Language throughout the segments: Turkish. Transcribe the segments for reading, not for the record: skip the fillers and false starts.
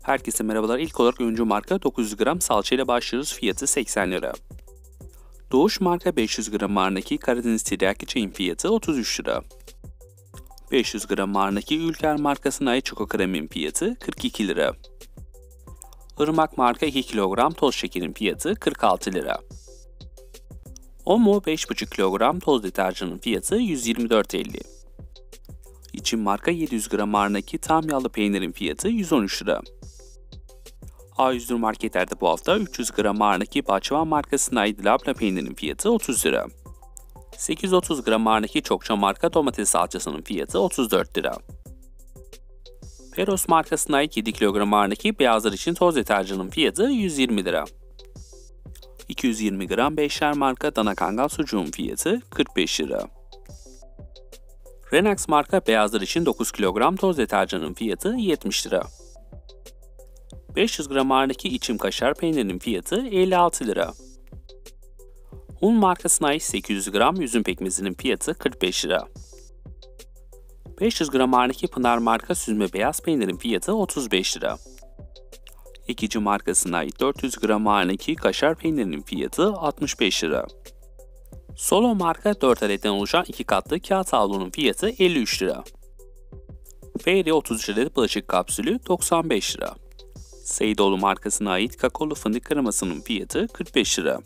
Herkese merhabalar. İlk olarak öncü marka 900 gram salça ile başlıyoruz. Fiyatı 80 lira. Doğuş marka 500 gram marnaki Karadeniz tiryaki çayın fiyatı 33 lira. 500 gram marnaki Ülker markasına ait çoko kremin fiyatı 42 lira. Irmak marka 2 kilogram toz şekerin fiyatı 46 lira. Omo 5,5 kilogram toz deterjanın fiyatı 124,50. İçin marka 700 gram marnaki tam yağlı peynirin fiyatı 113 lira. A101 marketlerde bu hafta 300 gram marnaki Bahçıvan markasına ait labne peynirinin fiyatı 30 lira. 830 gram marnaki çokça marka domates salçasının fiyatı 34 lira. Peros markasına ait 7 kilogram marnaki beyazlar için toz deterjanın fiyatı 120 lira. 220 gram Beşler marka dana kangal sucuğun fiyatı 45 lira. Renax marka beyazlar için 9 kilogram toz deterjanın fiyatı 70 lira. 500 gram marnaki içim kaşar peynirinin fiyatı 56 lira. Un markasına ait 800 gram üzüm pekmezinin fiyatı 45 lira. 500 gram marnaki Pınar marka süzme beyaz peynirin fiyatı 35 lira. Ekici markasına ait 400 gram marnaki kaşar peynirinin fiyatı 65 lira. Solo marka 4 adetten oluşan 2 katlı kağıt havlunun fiyatı 53 lira. Fairy 33 adet bulaşık kapsülü 95 lira. Seydoğlu markasına ait kakaolu fındık kremasının fiyatı 45 lira.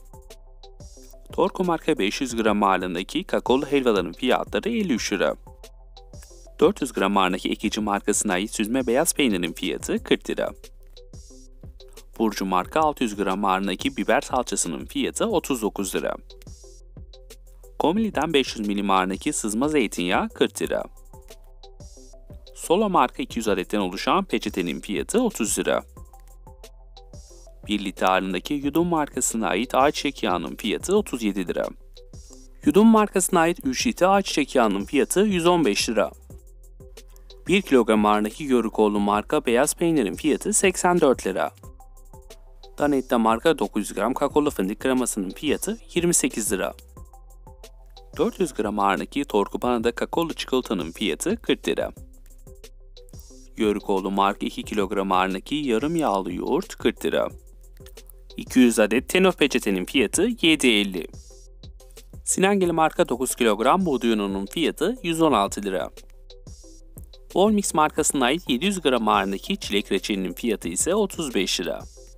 Torku marka 500 gram ağırlığındaki kakaolu helvaların fiyatları 53 lira. 400 gram ağırlığındaki ekici markasına ait süzme beyaz peynirin fiyatı 40 lira. Burcu marka 600 gram ağırlığındaki biber salçasının fiyatı 39 lira. Komili'den 500 milim ağırlığındaki sızma zeytinyağı 40 lira. Solo marka 200 adetten oluşan peçetenin fiyatı 30 lira. 1 litre ağırlığındaki Yudum markasına ait ayçiçek yağının fiyatı 37 lira. Yudum markasına ait 3 litre ayçiçek yağının fiyatı 115 lira. 1 kilogram ağırlığındaki Yörükoğlu marka beyaz peynirin fiyatı 84 lira. Danetta marka 900 gram kakaolu fındık kremasının fiyatı 28 lira. 400 gram ağırlığındaki Torkupana'da kakaolu çikolatanın fiyatı 40 lira. Yörükoğlu marka 2 kilogram ağırlığındaki yarım yağlı yoğurt 40 lira. 200 adet Tenof peçetenin fiyatı 7,50. Sinengeli marka 9 kilogram buğday ununun fiyatı 116 lira. Volmix markasına ait 700 gram ağırlığındaki çilek reçelinin fiyatı ise 35 lira.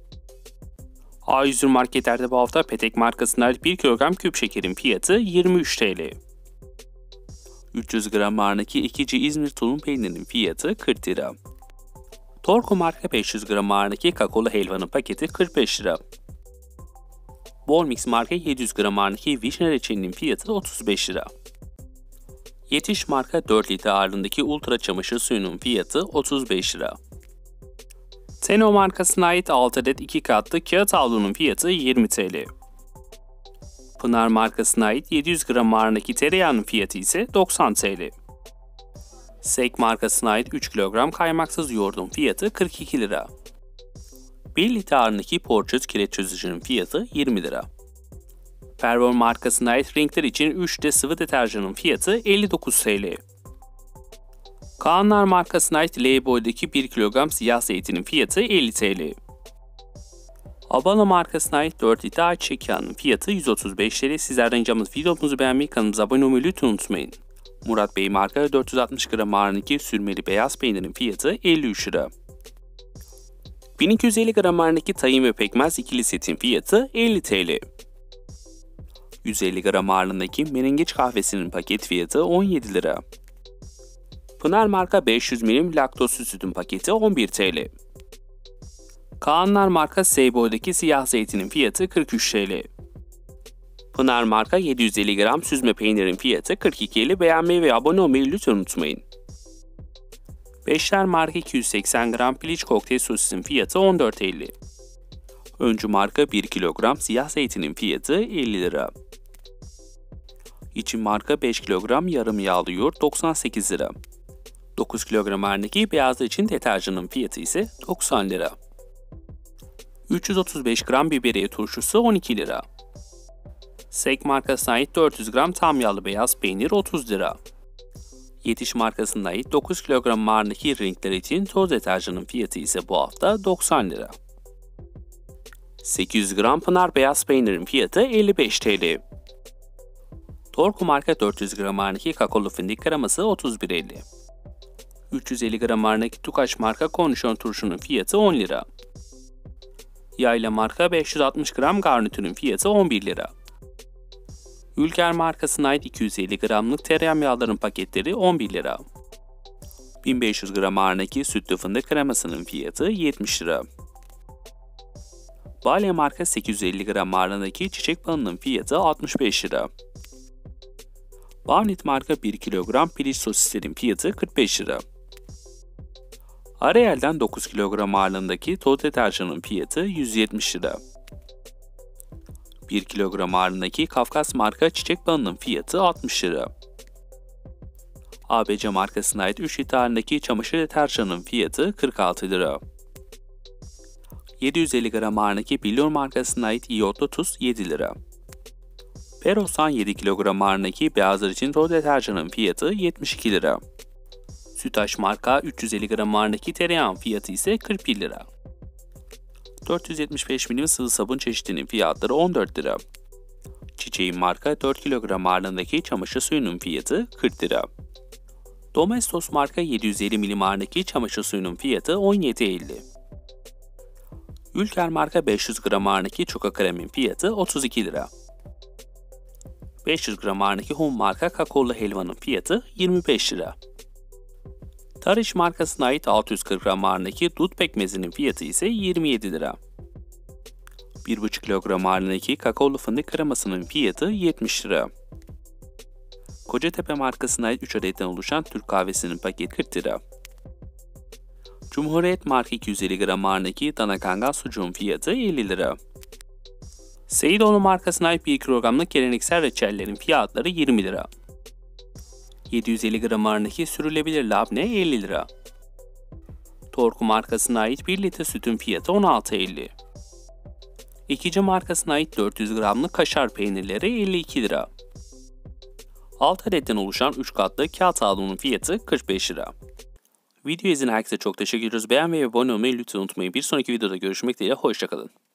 A101 marketlerde bu hafta Petek markasına ait 1 kilogram küp şekerin fiyatı 23 TL. 300 gram ağırlığındaki ikici İzmir tulum peynirinin fiyatı 40 lira. Torku marka 500 gram ağırlığındaki kakaolu helvanın paketi 45 lira. Volmix marka 700 gram ağırlığındaki vişne reçelinin fiyatı 35 lira. Yetiş marka 4 litre ağırlığındaki ultra çamaşır suyunun fiyatı 35 lira. Teno markasına ait 6 adet 2 katlı kağıt havlunun fiyatı 20 TL. Pınar markasına ait 700 gram ağırlığındaki tereyağının fiyatı ise 90 TL. Sek markasına ait 3 kilogram kaymaksız yoğurdun fiyatı 42 lira. 1 litre ağırlığındaki Porçöz kireç çözücünün fiyatı 20 lira. Pervol markasına ait renkler için 3'te sıvı deterjanın fiyatı 59 TL. Kaanlar markasına ait L-Boy'daki 1 kilogram siyah zeytinin fiyatı 50 TL. Abala markasına ait 4 litre ayçiçek yağının fiyatı 135 TL. Sizlerden ricamız videomuzu beğenmeyi, kanalımıza abone olmayı lütfen unutmayın. Murat Bey marka 460 gram ağırlığındaki sürmeli beyaz peynirin fiyatı 53 lira. 1250 gram ağırlığındaki tahin ve pekmez ikili setin fiyatı 50 TL. 150 gram ağırlığındaki menengeç kahvesinin paket fiyatı 17 lira. Pınar marka 500 milim laktozsuz sütün paketi 11 TL. Kaanlar marka Seyboy'daki siyah zeytinin fiyatı 43 TL. Pınar marka 750 gram süzme peynirin fiyatı 42,50. Beğenmeyi ve abone olmayı lütfen unutmayın. Beşler marka 280 gram piliç kokteyl sosisin fiyatı 14,50. Öncü marka 1 kilogram siyah zeytinin fiyatı 50 lira. İçin marka 5 kilogram yarım yağlı yoğurt 98 lira. 9 kilogram ağırlığındaki beyazlar için deterjanın fiyatı ise 90 lira. 335 gram biberiye turşusu 12 lira. Sek markasına ait 400 gram tam yağlı beyaz peynir 30 lira. Yetiş markasına ait 9 kilogram ağırlığındaki renkler için toz deterjanın fiyatı ise bu hafta 90 lira. 800 gram Pınar beyaz peynirin fiyatı 55 TL. Torku marka 400 gram ağırlığındaki kakaolu fındık kreması 31,50. 350 gram ağırlığındaki Tukaş marka kornişon turşunun fiyatı 10 lira. Yayla marka 560 gram garnitürün fiyatı 11 lira. Ülker markasına ait 250 gramlık tereyağım yağların paketleri 11 lira. 1500 gram ağırlığındaki sütlü fındık kremasının fiyatı 70 lira. Balya marka 850 gram ağırlığındaki çiçek balının fiyatı 65 lira. Bavnit marka 1 kilogram piliç sosislerin fiyatı 45 lira. Ariel'den 9 kilogram ağırlığındaki toz deterjanın fiyatı 170 lira. 1 kilogram ağırlığındaki Kafkas marka çiçek balının fiyatı 60 lira. ABC markasına ait 3 litre ağırlığındaki çamaşır deterjanının fiyatı 46 lira. 750 gram ağırlığındaki Billur markasına ait iyotlu tuz 7 lira. Perosan 7 kilogram ağırlığındaki beyazlar için toz deterjanın fiyatı 72 lira. Sütaş marka 350 gram ağırlığındaki tereyağın fiyatı ise 41 lira. 475 milim sıvı sabun çeşidinin fiyatları 14 lira. Çiçeğin marka 4 kilogram ağırlığındaki çamaşır suyunun fiyatı 40 lira. Domestos marka 750 milim ağırlığındaki çamaşır suyunun fiyatı 17,50. Ülker marka 500 gram ağırlığındaki çoko kremin fiyatı 32 lira. 500 gram ağırlığındaki Hum marka kakaolu helvanın fiyatı 25 lira. Tarış markasına ait 640 gram ağırlığındaki dut pekmezinin fiyatı ise 27 lira. 1,5 kilogram ağırlığındaki kakaolu fındık kremasının fiyatı 70 lira. Kocatepe markasına ait 3 adetten oluşan Türk kahvesinin paketi 40 lira. Cumhuriyet marka 250 gram ağırlığındaki dana kangal sucuğun fiyatı 50 lira. Seyidoğlu markasına ait 1 kilogramlık geleneksel reçellerin fiyatları 20 lira. 750 gram ağırlığındaki sürülebilir labne 50 lira. Torku markasına ait 1 litre sütün fiyatı 16,50. İkici markasına ait 400 gramlık kaşar peynirleri 52 lira. 6 adetten oluşan 3 katlı kağıt havlunun fiyatı 45 lira. Video izleyen herkese çok teşekkür ediyoruz. Beğenmeyi ve abone olmayı lütfen unutmayın. Bir sonraki videoda görüşmek dileğiyle. Hoşça kalın.